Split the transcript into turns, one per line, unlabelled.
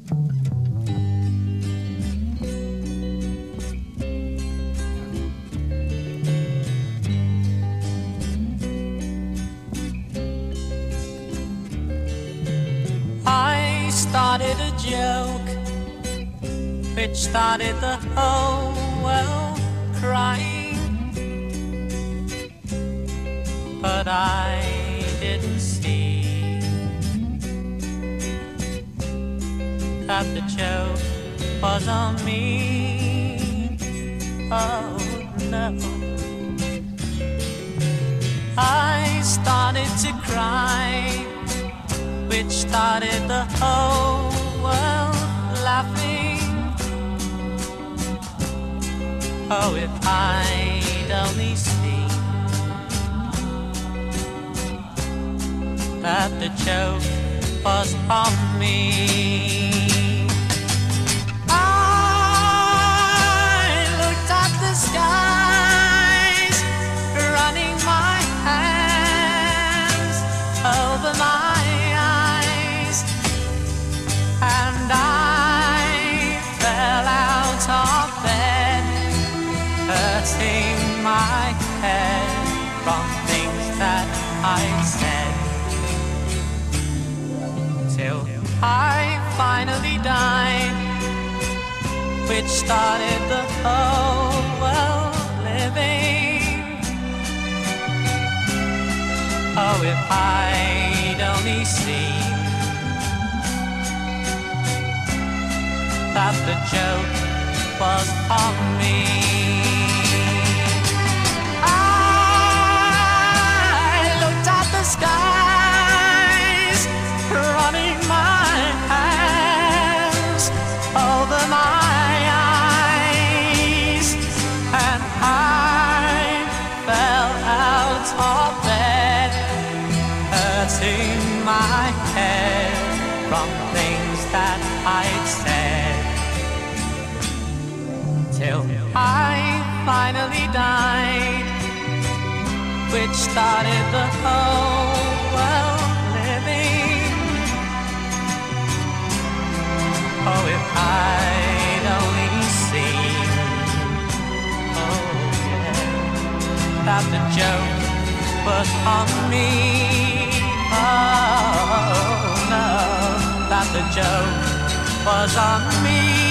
I started a joke which started the whole world crying, but I didn't see that the joke was on me. Oh no, I started to cry, which started the whole world laughing. Oh, if I'd only seen that the joke was on me. I looked at the skies, running my hands over my eyes, and I fell out of bed, hurting my head from things that I said, till I finally died, which started the whole world living. Oh, if I'd only seen that the joke was on me. Skies, running my hands over my eyes, and I fell out of bed, hurting my head from things that I'd said, till I finally died, which started the whole world living. Oh, if I'd only seen, oh yeah, that the joke was on me. Oh no, that the joke was on me.